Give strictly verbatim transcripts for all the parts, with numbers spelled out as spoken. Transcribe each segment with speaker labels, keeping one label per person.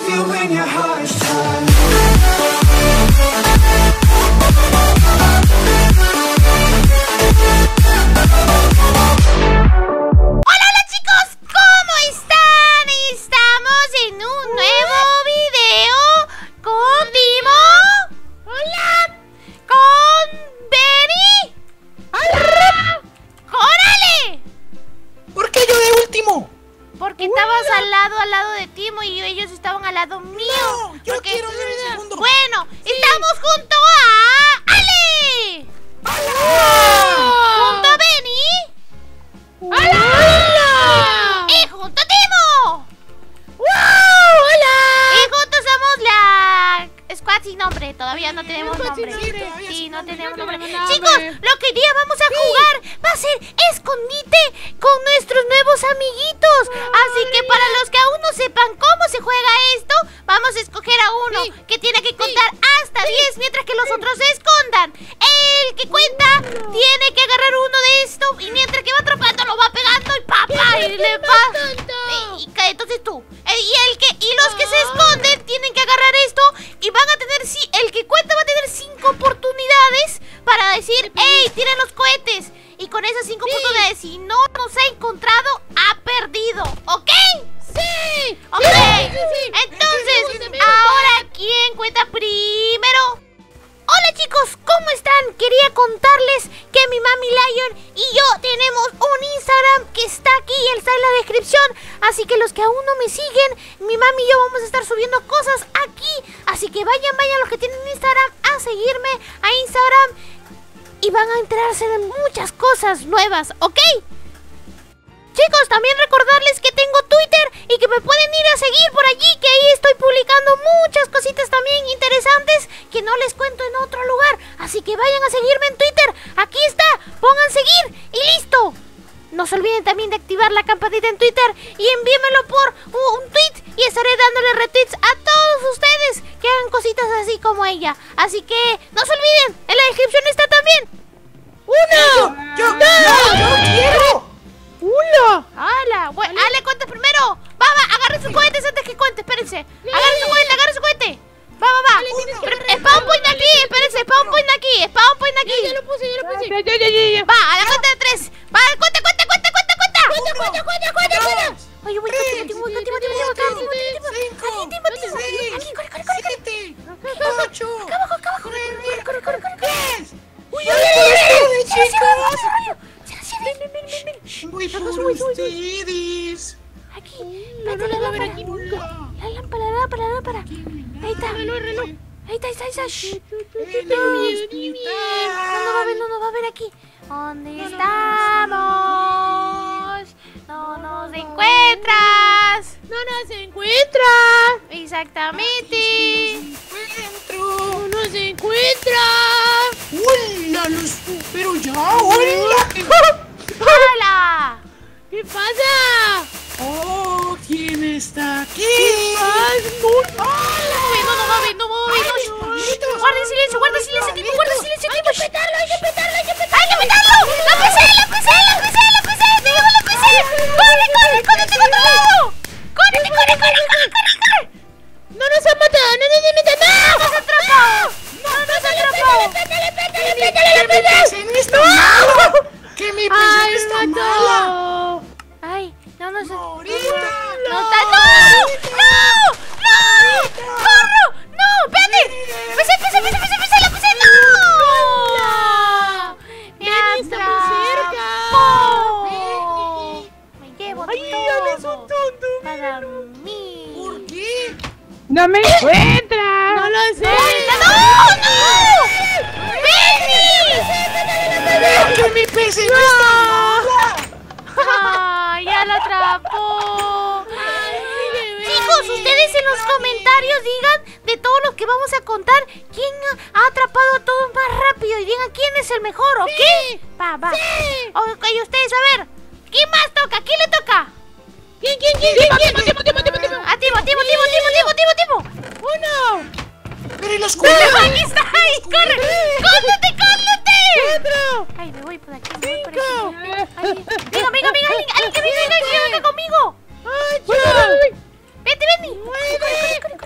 Speaker 1: feel when your heart is tired.
Speaker 2: Porque estabas al lado, al lado de Timo y ellos estaban al lado mío.
Speaker 3: No, yo
Speaker 2: porque...
Speaker 3: quiero ser el segundo.
Speaker 2: Bueno,
Speaker 3: sí.
Speaker 2: Estamos junto a Ale.
Speaker 3: ¡Hola!
Speaker 2: Junto a Benny.
Speaker 3: ¡Hola! ¡Hola!
Speaker 2: Y junto a Timo.
Speaker 3: ¡Wow! ¡Hola!
Speaker 2: Y juntos somos la Squad sin nombre. Todavía no tenemos nombre.
Speaker 3: nombre.
Speaker 2: Sí, no tenemos
Speaker 3: no
Speaker 2: nombre.
Speaker 3: tenemos
Speaker 2: Chicos,
Speaker 3: nombre.
Speaker 2: lo que hoy día vamos a
Speaker 3: Sí.
Speaker 2: jugar va a ser escondite con nuestros nuevos amiguitos. Así que para los que aún no sepan cómo se juega esto, vamos a escoger a uno
Speaker 3: Sí.
Speaker 2: que tiene que contar hasta diez mientras que los otros se escondan. El que cuenta tiene que agarrar uno de esto y mientras que va atrapando lo va pegando y papá y le va. Y, y cae, entonces tú. Eh, Y el que y los que se esconden tienen que agarrar esto y van a tener si el que cuenta va a tener cinco oportunidades para decir, ¡ey, tiren los cohetes! Y con esas cinco
Speaker 3: Sí.
Speaker 2: oportunidades, si no nos ha encontrado, ha perdido, ¿ok?
Speaker 3: ¡Sí!
Speaker 2: Ok,
Speaker 3: Sí, sí, sí.
Speaker 2: entonces,
Speaker 3: Me gusta, me gusta.
Speaker 2: ahora ¿quién cuenta primero? Hola chicos, ¿cómo están? Quería contarles que mi mami Lion y yo tenemos un Instagram que está aquí, está en la descripción. Así que los que aún no me siguen, mi mami y yo vamos a estar subiendo cosas aquí. Así que vayan, vayan los que tienen Instagram a seguirme a Instagram y van a enterarse de muchas cosas nuevas, ¿ok? Chicos, también recordarles que tengo Twitter y que me pueden ir a seguir por allí, que ahí estoy publicando muchas cositas también interesantes que no les cuento en otro lugar. Así que vayan a seguirme en Twitter. Aquí está, pongan seguir y listo. No se olviden también de activar la campanita en Twitter y envíenmelo por un tweet y estaré dándole retweets a todos ustedes que hagan cositas así como ella. Así que no se olviden, en la descripción está también.
Speaker 3: ¡Uno! ¡Yo! ¡No! ¡Yo quiero! ¡Hola!
Speaker 2: ¡Hala! Bueno, Ale, cuenta primero. Va, va, agarren sus cohetes antes que cuente, espérense. Agarren su cohete, agarren su cohete. Va, va, va.
Speaker 3: tienes que
Speaker 2: Pero,
Speaker 3: agarrar
Speaker 2: Spawn
Speaker 3: el
Speaker 2: point
Speaker 3: cohete.
Speaker 2: aquí, espérense, spawn point aquí, spawn point aquí.
Speaker 3: Ya lo puse, ya lo puse.
Speaker 4: Ya, ya, ya, ya.
Speaker 2: Va, a la cuenta de tres. Va, cuenta, cuenta, cuenta, cuenta, cuenta.
Speaker 3: ¡Cuenta, cuenta, cuenta, cuenta, cuenta!
Speaker 2: Oye, voy,
Speaker 3: Tres,
Speaker 2: Timo, Timo, Timo, Timo, Timo, acá, Timo, Timo,
Speaker 3: cinco,
Speaker 2: Timo, Timo, Timo.
Speaker 3: seis,
Speaker 2: Aquí, corre, corre, corre, corre.
Speaker 3: siete, ocho,
Speaker 2: Acá abajo, acá abajo. Corre, corre, corre, corre, corre.
Speaker 3: diez.
Speaker 2: Uy,
Speaker 3: ¡Ya
Speaker 2: uy,
Speaker 3: lo
Speaker 2: uy,
Speaker 3: hice,
Speaker 2: uy, uy,
Speaker 3: chicos!
Speaker 2: Ven, ven, ven, ven, ven.
Speaker 3: Voy por
Speaker 2: Sube, sube, sube.
Speaker 3: ustedes.
Speaker 2: Aquí,
Speaker 3: No,
Speaker 2: vete
Speaker 3: no
Speaker 2: la
Speaker 3: lo va a ver
Speaker 2: lámpara.
Speaker 3: aquí nunca.
Speaker 2: La lámpara, la lámpara, la lámpara. Ahí está.
Speaker 3: Reloj, reloj.
Speaker 2: Ahí está, ahí está, ahí está. Shh.
Speaker 3: En
Speaker 2: No,
Speaker 3: el
Speaker 2: no nos va a ver,
Speaker 3: hospital.
Speaker 2: no nos va a ver aquí. ¿Dónde
Speaker 3: No, no,
Speaker 2: estamos? No nos encuentras.
Speaker 3: ¡No nos encuentra!
Speaker 2: Exactamente.
Speaker 3: ¡Encuentro!
Speaker 4: ¡No nos encuentra!
Speaker 3: ¡Hola! ¡Los pero ya! ¡Hola!
Speaker 2: ¡Hola!
Speaker 4: ¿Qué pasa?
Speaker 3: ¡Oh! ¿Quién está aquí?
Speaker 4: ¡Ay, no!
Speaker 2: No nos va a ver, no nos va a ver, no
Speaker 3: Ay,
Speaker 2: nos va a ver.
Speaker 3: los
Speaker 2: Shh.
Speaker 3: pavitos.
Speaker 2: Guarda silencio, guarda silencio, tipo, guarda
Speaker 3: Pavitos.
Speaker 2: silencio,
Speaker 3: Hay
Speaker 2: tipo.
Speaker 3: que petarlo, hay que petarlo, hay que petarlo.
Speaker 2: ¡Hay que petarlo! ¡La pisé, la pisé, la pisé, la pisé! ¡Te dejo la pisé! ¡Corre, corre, corre, te controlo! ¡Corre, corre, corre, corre, corre, corre!
Speaker 4: ¡No nos ha matado! ¡No nos ha matado!
Speaker 2: ¡No nos atrapó! ¡No nos atrapó!
Speaker 3: ¡Pétale, pétale, pétale! ¡Que mi P C no está mala! ¡Que mi P C no
Speaker 4: ¡Ay,
Speaker 3: está mala!
Speaker 4: mató!
Speaker 2: ¡Ay! ¡No nos atrapó!
Speaker 3: ¡Ahorita!
Speaker 2: ¡No está! ¡No! ¡No! ¡No! ¡Corro! ¡No! ¡Espérate! ¡Pisé, pisé, pisé, pisé, pisé! ¡La pisé! ¡No! ¡Me
Speaker 4: Benny está muy cerca.
Speaker 2: atrapó! ¡Me llevo
Speaker 4: ¡Ay,
Speaker 2: todo!
Speaker 4: Ale es un tonto!
Speaker 2: ¡Para mí!
Speaker 3: ¿Por qué?
Speaker 4: ¡No me encuentra! ¡No lo sé!
Speaker 2: ¡No! ¡No! ¡Benny!
Speaker 3: ¡Que mi P C no está mala!
Speaker 2: ¡Ay, ya la atrapó! Chicos, ustedes en los comentarios digan de todos los que vamos a contar quién ha ha atrapado a todos más rápido y digan quién es el mejor, ¿ok?
Speaker 3: Sí.
Speaker 2: Va, va.
Speaker 3: Sí.
Speaker 2: Ok, ustedes, a ver. ¿Quién más toca? ¿Quién le toca?
Speaker 4: ¿Quién, quién, quién? ¿Quién, quién? ¡Timo, Timo, Timo, Timo!
Speaker 2: A Timo, Timo, Timo, Timo, Timo, Timo, Timo.
Speaker 4: ¡Uno!
Speaker 3: ¡Pero y los
Speaker 2: ¡No!
Speaker 3: cuernos!
Speaker 2: ¡Aquí está! ¡Ay, corre! ¡Córrete, córrete!
Speaker 4: ¡Cuatro!
Speaker 2: Ay, me voy por aquí, me voy por
Speaker 4: ¡Cinco!
Speaker 2: aquí. Ay, venga, venga, venga, alguien, alguien que venga, venga, que venga conmigo.
Speaker 4: ¡Ocho!
Speaker 2: Vete, Benny.
Speaker 4: ¡Nueve!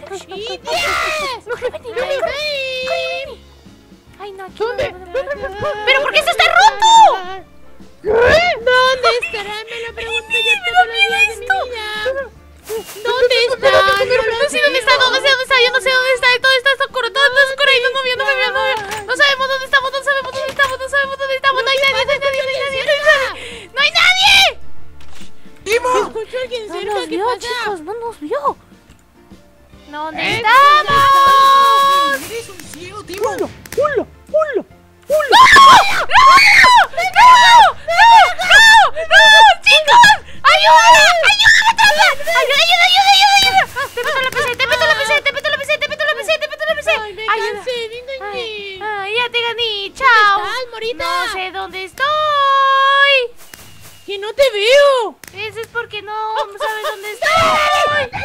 Speaker 2: chicos, no nos vio. ¿Dónde
Speaker 4: ¿Eh?
Speaker 2: estamos?
Speaker 3: Eres un ciego, Timo.
Speaker 4: ¡Hola! ¡Hola! ¡Hola!
Speaker 2: ¡No! ¡No! ¡No! ¡No! ¡No! ¡Chicos! ¡Ayuda! ¡Ayuda! ¡Ayuda! ¡Ayuda! ¡Ayuda! ¡Ayuda! Te meto la P C, te meto la P C, te meto la P C, te meto la P C, te meto la P C.
Speaker 4: Ay, me
Speaker 2: Ayuda.
Speaker 4: cansé, venga aquí.
Speaker 2: Ay, ay, ya te gané. Chao.
Speaker 4: ¿Dónde estás, Morita?
Speaker 2: No sé dónde estoy.
Speaker 4: ¡Que no te veo!
Speaker 2: Eso es porque no sabes dónde estoy.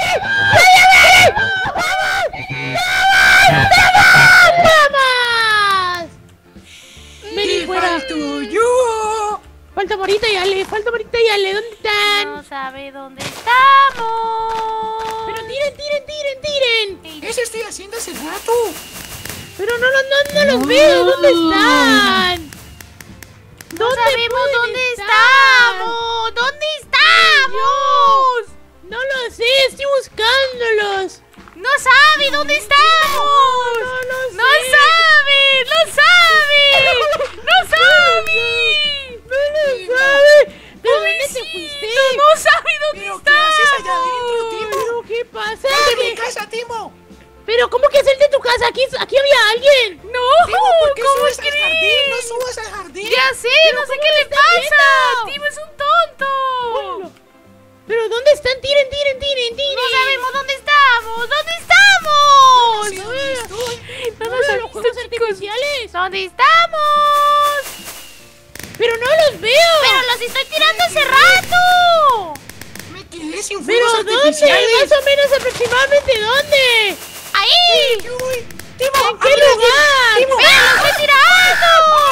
Speaker 4: ¡Vamos! ¡Vení fuera!
Speaker 3: ¡Falto yo!
Speaker 4: Falta Morita y Ale, falta Morita y Ale, ¿dónde están?
Speaker 2: No sabe dónde estamos.
Speaker 4: Pero tiren, tiren, tiren, tiren.
Speaker 3: Eso estoy haciendo hace rato.
Speaker 4: Pero no, no, no, no los veo, ¿dónde están?
Speaker 2: No
Speaker 4: ¿Dónde
Speaker 2: sabemos
Speaker 4: pueden
Speaker 2: dónde
Speaker 4: estar?
Speaker 2: estamos. ¿Dónde estamos?
Speaker 4: No lo sé, estoy buscándolos.
Speaker 2: No sabe dónde estamos.
Speaker 4: No, no
Speaker 2: No
Speaker 4: sé.
Speaker 2: sabe, no sabe. No sabe.
Speaker 4: No lo sabe. ¿De dónde te fuiste?
Speaker 2: No sabe dónde
Speaker 3: ¿Pero qué
Speaker 2: estamos.
Speaker 3: haces allá adentro, Timo?
Speaker 4: ¿Pero qué pasa?
Speaker 3: ¡Sal de mi
Speaker 4: ¿Qué-
Speaker 3: casa, Timo!
Speaker 4: ¿Pero cómo que hacer de tu casa? Aquí, aquí había alguien.
Speaker 2: No,
Speaker 3: Timo, ¿por qué
Speaker 2: ¿cómo
Speaker 3: subes al
Speaker 2: crees?
Speaker 3: jardín? ¡No subas al jardín!
Speaker 2: Ya sé, no sé
Speaker 4: ¿cómo
Speaker 2: qué
Speaker 4: lo
Speaker 2: le
Speaker 4: está
Speaker 2: pasa.
Speaker 4: viendo?
Speaker 2: Timo es un tonto.
Speaker 4: Hola. ¿Pero dónde están? Tiren, tiren, tiren, tiren.
Speaker 2: No sabemos dónde estamos. ¿Dónde estamos?
Speaker 3: Sí, ¿dónde estoy?
Speaker 2: No
Speaker 4: ¿No
Speaker 2: nos
Speaker 4: veo
Speaker 2: ha
Speaker 4: los
Speaker 2: visto,
Speaker 4: juegos
Speaker 2: chicos.
Speaker 4: artificiales?
Speaker 2: ¿Dónde estamos?
Speaker 4: Pero no los veo.
Speaker 2: Pero los estoy tirando hace rato.
Speaker 3: Me quedé sin
Speaker 4: ¿Pero
Speaker 3: fuegos
Speaker 4: dónde?
Speaker 3: artificiales.
Speaker 4: Más o menos aproximadamente ¿dónde?
Speaker 2: Ahí.
Speaker 3: Yo voy. Timo,
Speaker 4: ¿En qué
Speaker 3: ábrete.
Speaker 4: lugar?
Speaker 3: Timo.
Speaker 2: ¡Pero los estoy tirando!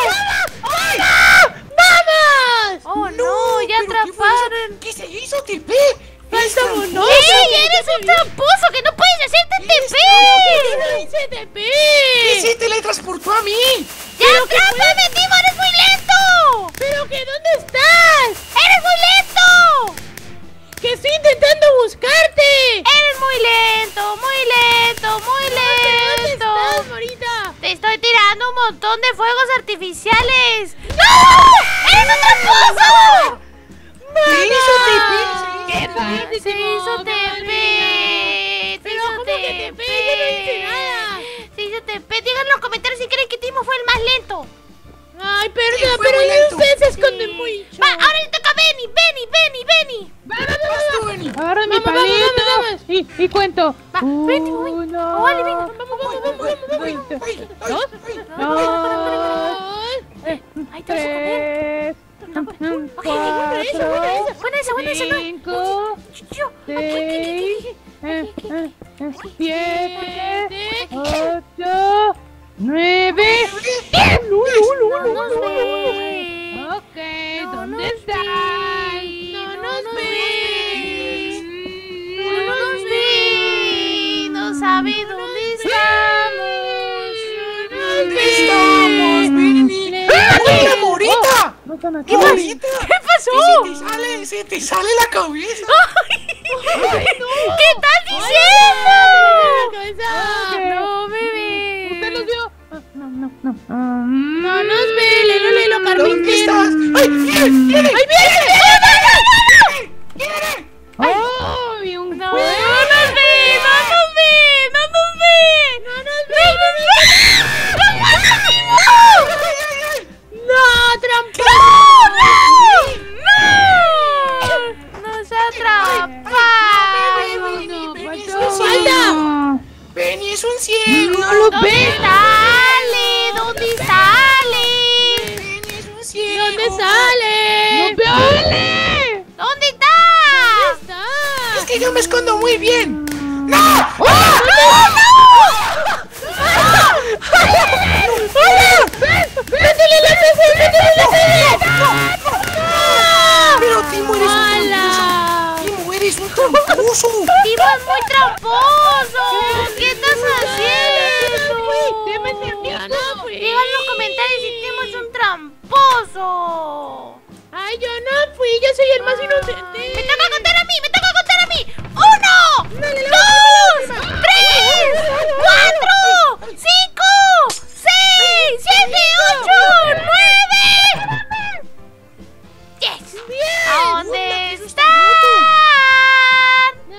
Speaker 4: ¡Vamos!
Speaker 2: Oh no, ya
Speaker 3: ¿Pero qué fue eso?
Speaker 2: atraparon.
Speaker 3: ¿Qué se hizo, T P?
Speaker 4: Falta
Speaker 3: Es
Speaker 4: uno.
Speaker 2: ¡Ey! ¡Eres un tramposo que no puedes hacerte
Speaker 3: Eres
Speaker 2: T
Speaker 4: ¡Yo no
Speaker 2: P!
Speaker 4: hice T P!
Speaker 3: ¿Qué se teletransportó a mí?
Speaker 2: ¡Ya atrápame, Timo! ¡Eres muy lento!
Speaker 4: ¿Pero que dónde estás?
Speaker 2: ¡Eres muy lento!
Speaker 4: ¡Que estoy intentando buscarte!
Speaker 2: ¡Eres muy lento! ¡Muy lento! ¡Muy
Speaker 4: ¿Dónde
Speaker 2: lento!
Speaker 4: estás, Morita?
Speaker 2: Te estoy tirando un montón de fuegos artificiales. ¡No! ¡Eres un tramposo!
Speaker 3: ¿Qué hizo T P?
Speaker 4: ¿Qué pasa?
Speaker 2: Se hizo T P. Se
Speaker 4: ¿Pero
Speaker 2: hizo
Speaker 4: cómo que T P? Yo no hice nada.
Speaker 2: Se hizo T P. Díganlo en los comentarios si creen que Timo fue el más lento.
Speaker 4: Ay,
Speaker 3: Sí,
Speaker 4: perdón,
Speaker 3: fue
Speaker 4: pero
Speaker 3: muy lento.
Speaker 4: ustedes se esconden mucho.
Speaker 2: Va, ahora le toca a Benny, Benny, Benny, Benny.
Speaker 3: Vas tú, Benny.
Speaker 5: Agarra mi
Speaker 4: Vamos, vamos,
Speaker 5: palito
Speaker 4: vamos, vamos.
Speaker 5: Y, y cuento.
Speaker 2: Va, vente, voy.
Speaker 5: Uno,
Speaker 2: Oh, vale, venga.
Speaker 4: Vamos, vamos, vamos, vamos, vamos.
Speaker 3: Ay, ay, ay,
Speaker 5: ¿Dos?
Speaker 3: ay.
Speaker 5: dos,
Speaker 2: Ahí te vas a comer.
Speaker 5: tres, mm,
Speaker 2: Ok,
Speaker 5: cuatro,
Speaker 2: buena esa, buena esa, no.
Speaker 5: cinco,
Speaker 2: Yo, aquí, aquí, aquí,
Speaker 5: seis,
Speaker 2: aquí.
Speaker 5: eh, eh, eh, siete, ocho, nueve.
Speaker 2: No nos ve.
Speaker 5: Ok,
Speaker 2: No
Speaker 5: ¿dónde
Speaker 2: nos
Speaker 5: están?
Speaker 2: ve.
Speaker 4: No
Speaker 2: No
Speaker 4: nos
Speaker 2: nos
Speaker 4: ve.
Speaker 2: ve. No nos ve. No sabe dónde estamos.
Speaker 3: ¿Dónde estamos, Benny? ¡Ay, la morita!
Speaker 5: No están aquí.
Speaker 3: ¡Qué morita!
Speaker 2: ¿Qué pasó?
Speaker 3: Se te sale, se te sale la cabeza.
Speaker 2: ¿Qué estás
Speaker 4: ¡La
Speaker 2: diciendo?
Speaker 4: cabeza!
Speaker 2: No me ve.
Speaker 5: ¿Usted los vio? Ah, no, no, no.
Speaker 4: No nos ve, Lelo, Lelo,
Speaker 3: ¿Dónde
Speaker 4: Carmen.
Speaker 3: estás? ¡Ay, viene, viene! ¡Ay, viene! ¡Viene!
Speaker 5: ¡Oh! Vi un
Speaker 2: No, no
Speaker 5: juego.
Speaker 2: nos ve, no nos ve, no nos ve. No nos ve, no nos ve.
Speaker 3: ¡Ay, ay, ay!
Speaker 4: ¡No, tramposo!
Speaker 2: ¡No! ¡Nos atraparon!
Speaker 3: Benny, Benny es
Speaker 5: faltó.
Speaker 3: un ciego.
Speaker 5: No.
Speaker 3: Benny es un ciego.
Speaker 5: No lo
Speaker 2: ¿Dónde
Speaker 5: ve.
Speaker 2: sale? ¿Dónde sale?
Speaker 3: Benny es un ciego.
Speaker 4: ¿Dónde sale?
Speaker 5: ¡No vale!
Speaker 2: ¿Dónde está?
Speaker 4: está?
Speaker 3: Es que yo me escondo muy bien. ¡No!
Speaker 2: ¡No,
Speaker 4: ¡Métele la P C! ¡Métele la P C!
Speaker 3: Pero Timo eres un
Speaker 4: ¡Hala!
Speaker 3: tramposo. Timo eres un tramposo.
Speaker 2: Timo es muy tramposo. ¿Qué estás haciendo?
Speaker 4: No fui.
Speaker 2: Digan en los comentarios si Timo es un tramposo.
Speaker 4: ¡Ay, yo no fui! ¡Yo soy el más inocente!
Speaker 2: Me toca contar a mí, me toca contar a mí. ¡Uno! ¡Dos! ¡Tres! ¡Cuatro! ¡Cinco! ¡Seis! ¡Siete! ¡Ocho! ¡Nueve! ¡Yes! ¿Dónde están?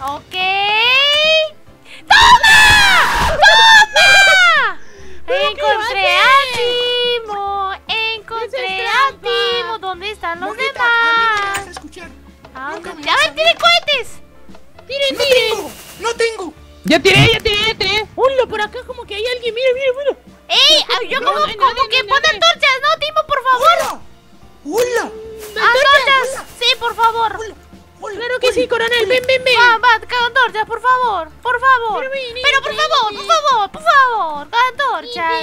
Speaker 2: Ok. ¡Toma! ¡Toma! Encontré a Timo. Encontré a Timo. ¿Dónde están los
Speaker 3: Monita, a mí no me
Speaker 2: demás?
Speaker 3: vas a escuchar.
Speaker 2: ¿A
Speaker 3: Nunca
Speaker 2: dónde?
Speaker 3: me
Speaker 2: ¡A
Speaker 3: vas
Speaker 2: ver, tiene cohetes!
Speaker 5: ¡Tiren,
Speaker 3: No
Speaker 5: tiren!
Speaker 3: tengo, no tengo.
Speaker 5: ¡Ya tiré, ya tiré, ya tiré!
Speaker 4: Hola, por acá como que hay alguien. Mira, mira, mira.
Speaker 2: ¡Ey! ah, Yo como,
Speaker 5: No, no,
Speaker 2: como
Speaker 5: no,
Speaker 2: que
Speaker 5: no,
Speaker 2: pon
Speaker 5: no.
Speaker 2: antorchas, ¿no, Timo? Por favor.
Speaker 3: Hola, hola,
Speaker 2: ¡Antorchas! Sí, por favor.
Speaker 3: hola, hola.
Speaker 4: Claro que sí, coronel. Ven, ven, ven.
Speaker 2: Va, va, cada antorchas, por favor. Por favor.
Speaker 4: Pero ven,
Speaker 2: Pero por
Speaker 4: ven,
Speaker 2: favor,
Speaker 4: ven.
Speaker 2: por favor, por favor. Cada antorchas.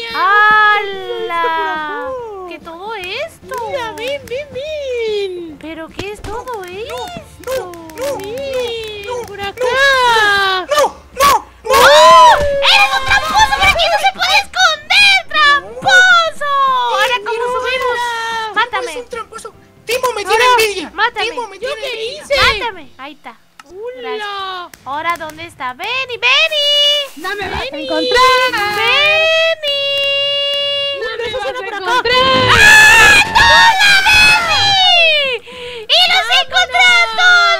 Speaker 2: ¡Hala! ¿Qué todo esto?
Speaker 4: Mira, ven, ven, ven.
Speaker 2: ¿Pero qué es todo esto?
Speaker 3: No, no,
Speaker 4: Ven,
Speaker 3: no,
Speaker 4: por acá.
Speaker 3: no, no, no.
Speaker 2: ¡Oh! ¡Eres un tramposo! ¡Por aquí no se puede esconder! ¡Tramposo! Ahora, ¿cómo subimos?
Speaker 3: Es
Speaker 2: ¡Mátame!
Speaker 3: un tramposo. Timo me tiene
Speaker 2: Ahora,
Speaker 3: envidia.
Speaker 2: mátame.
Speaker 3: Timo me
Speaker 4: ¿Yo
Speaker 3: tiene
Speaker 4: qué
Speaker 3: envidia.
Speaker 4: hice?
Speaker 2: ¡Mátame! Ahí está.
Speaker 4: Hola.
Speaker 2: Ahora, ¿dónde está? ¡Benny, Benny!
Speaker 5: ¡No me vas a
Speaker 4: Benny.
Speaker 5: encontrar!
Speaker 2: ¡Benny!
Speaker 5: ¡No me
Speaker 4: eso
Speaker 5: vas
Speaker 4: suena
Speaker 5: a
Speaker 4: por acá.
Speaker 5: encontrar!
Speaker 2: ¡Ah! ¡Toma, Benny! ¡Y los encontré a todos!